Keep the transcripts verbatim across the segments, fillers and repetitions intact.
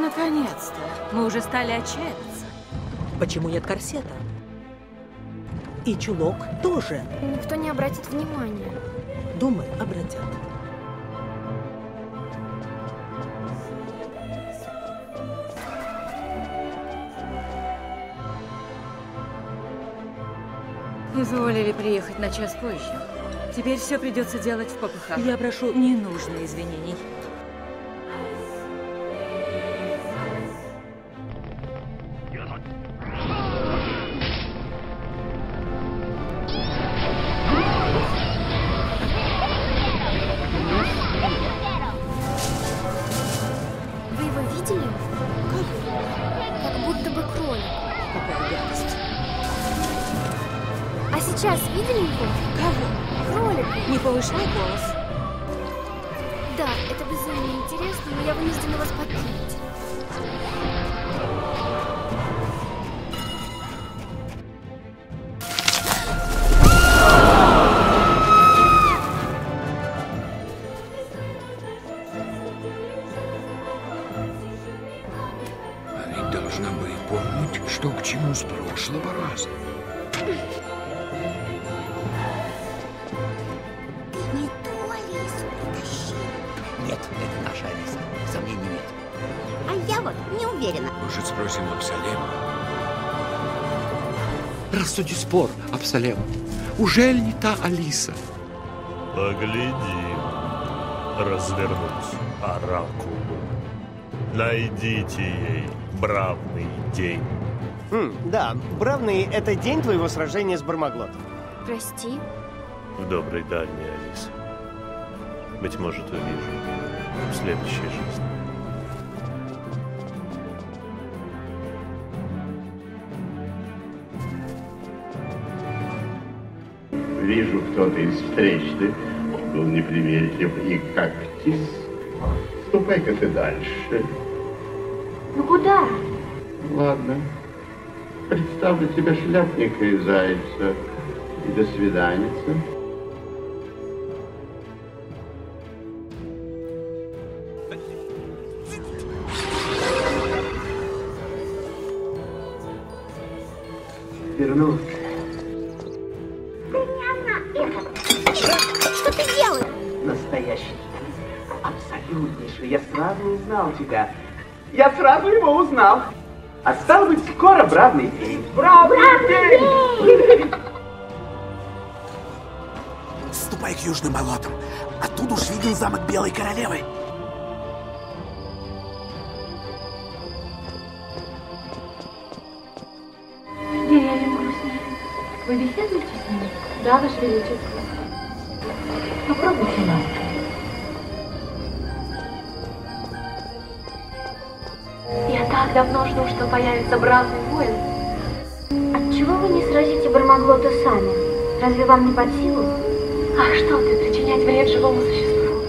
Наконец-то. Мы уже стали отчаиваться. Почему нет корсета? И чулок тоже. Никто не обратит внимания. Думаю, обратят. Изволили приехать на час позже. Теперь все придется делать в попыхах. Я прошу, не нужно извинений. Вы его видели? Как? Как будто бы кролик. Какая гадость. А сейчас видели его? Кого? Кролик. Не повышай голос. Да, это безумно интересно, но я вынуждена вас покинуть. А ведь должна бы и помнить, что к чему с прошлого раза. Не ту Алису притащил. Нет, это наша Алиса. Сомнений нет. А я вот не уверена. Может, спросим Абсалема? Рассуди спор, Абсалем. Ужель не та Алиса? Поглядим. Развернуть оракулу. Найдите ей бравный день. Хм, да, бравный — это день твоего сражения с Бармаглотом. Прости. В доброй дальней, Алиса. Быть может, увижу в следующей жизни. Вижу, кто-то из встречных был неприветлив и когтист. Ступай-ка ты дальше. Ну куда? Ладно. Представлю тебе шляпника и зайца. И до свиданица. Вернулся. Что ты делаешь? Настоящий. Абсолютнейший. Я сразу узнал тебя. Я сразу его узнал. А стало быть, скоро бравный день. Бравный, бравный день! день! Ступай к южным болотам. Оттуда уж виден замок Белой Королевы. Деревьям грустнее. Вы беседуете с ними? Да, Ваше Величество. Попробуйте нас. Я так давно жду, что появится бравный воин. Отчего вы не сразите Бармаглота сами? Разве вам не под силу? А что ты, причинять вред живому существу?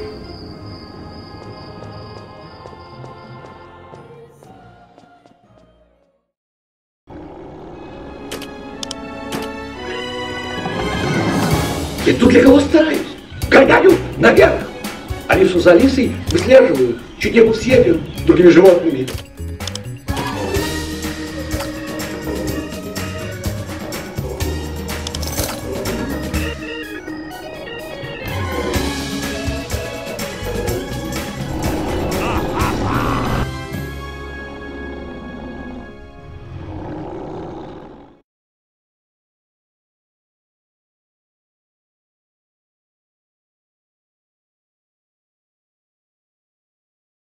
Иду для кого стараюсь. Гоняю наверх. Алису за Алисой выслеживаю. Чуть не был съеден другими животными.